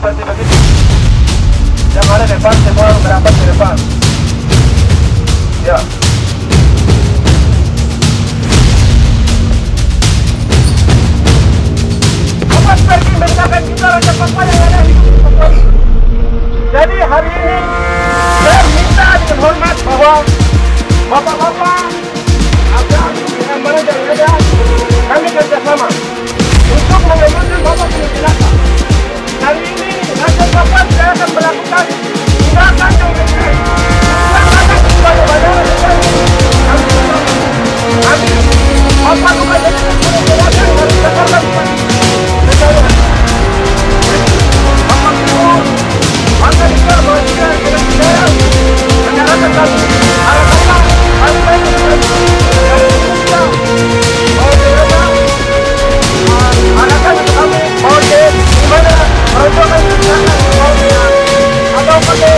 seperti begitu. Yang ada depan semua merapat ke depan. Ya. Kapan pergi mencapai kita Raja Papua yang ada di Papua ini. Jadi hari ini saya minta dengan hormat bahwa bapak-bapak yang mana yang ada kami kerjasama untuk mengajukan bapak penjelasan. Hari ini Raja Papua saya akan melakukan tindakan yang terkait. Tindakan kepada bandara kami apa bukan jadi penjelasan dari Jakarta maka kita menghasilkan kira-kira menyalahkan kami harapanlah sampai dari kita harapan kami oleh di mana rombongan atau pakai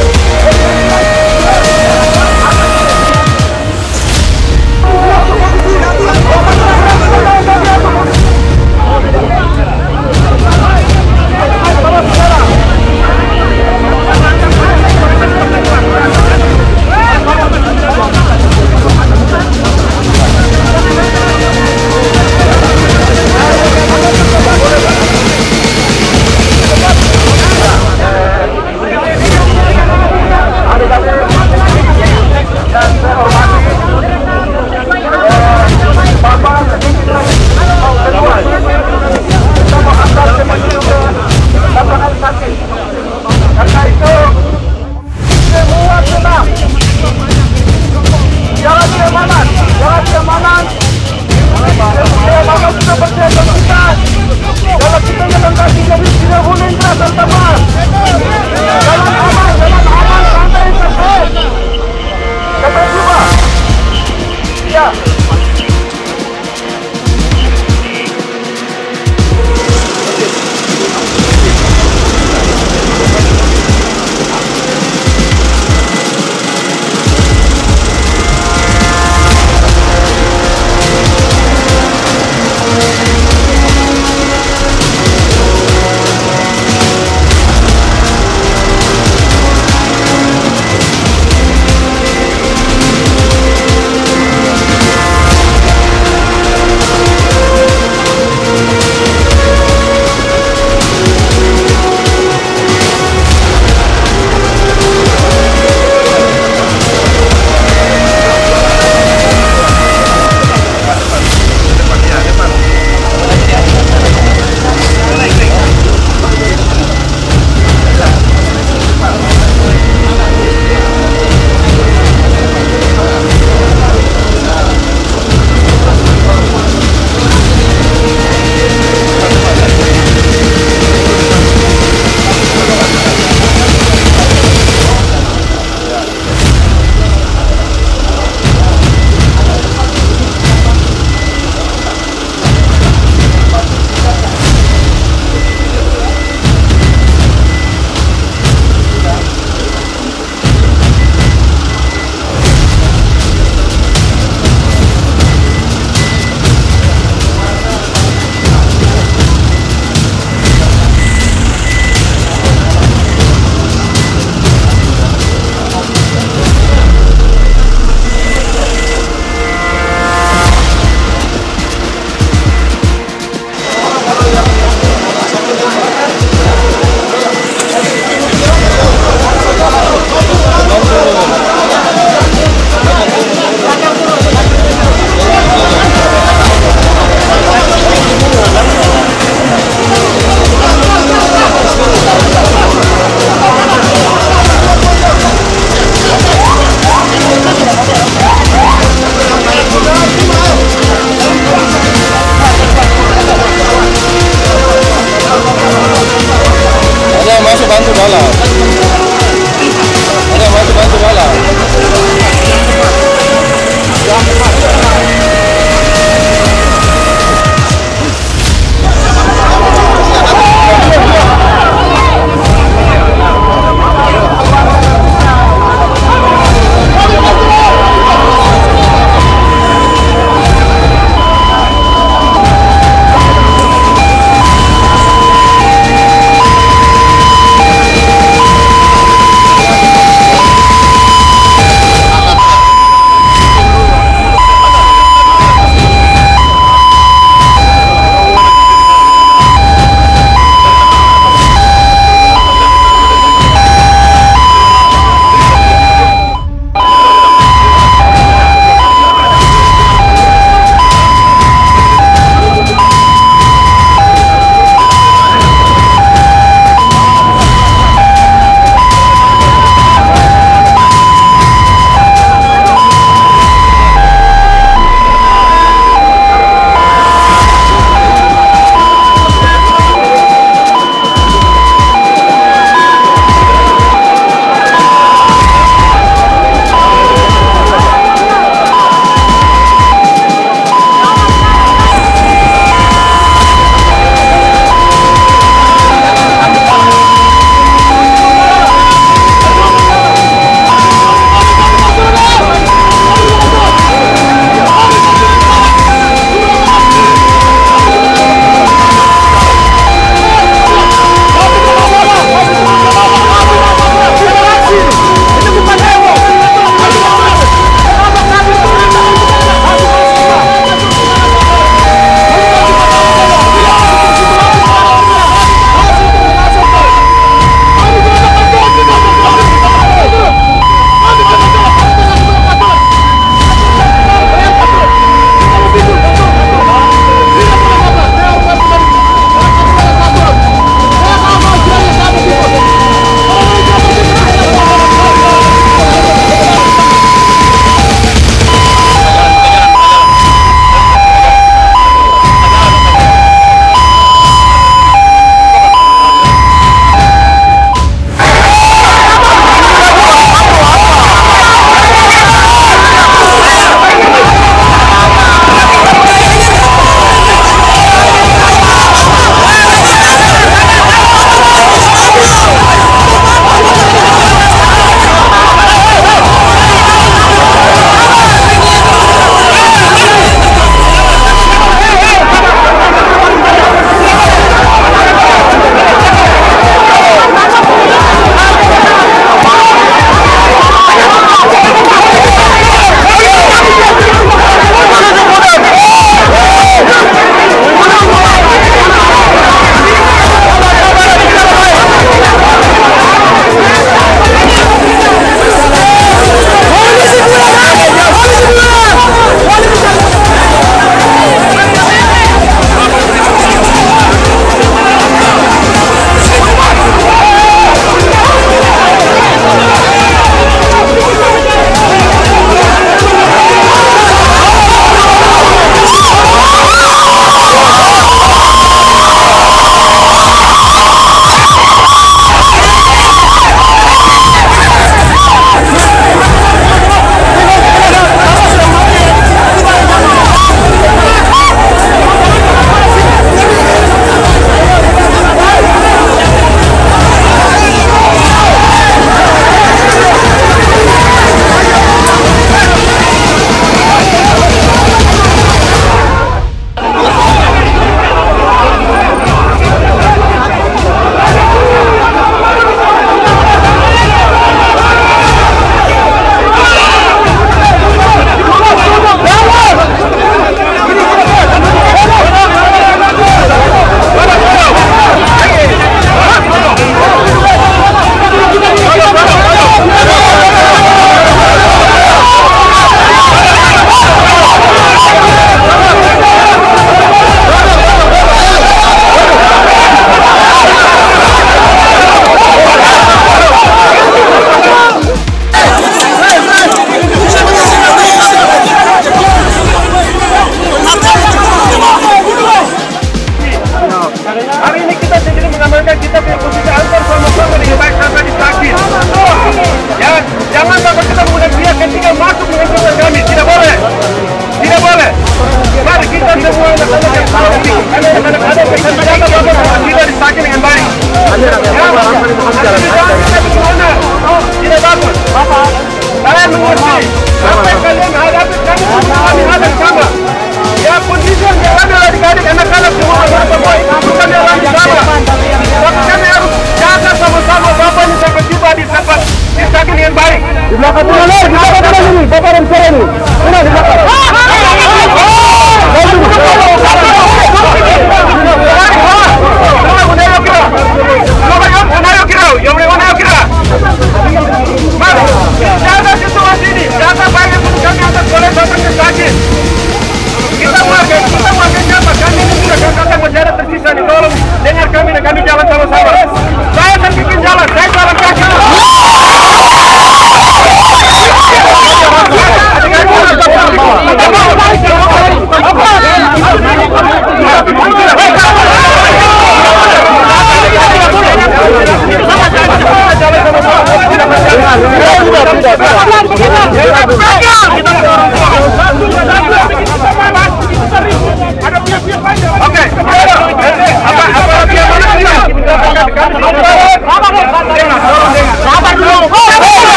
Tidak bagus. Kalian mengerti. Apa yang kalian hadapi kami hadapi sama. Ya kondisi yang ada adik-adik anak-anak semua orang Papua itu bukan yang lagi sama. Kami harus jaga sama-sama Bapak ini sampai tiba di tempat yang baik. Di belakang ini, Bapak dan saya ini. Di belakang.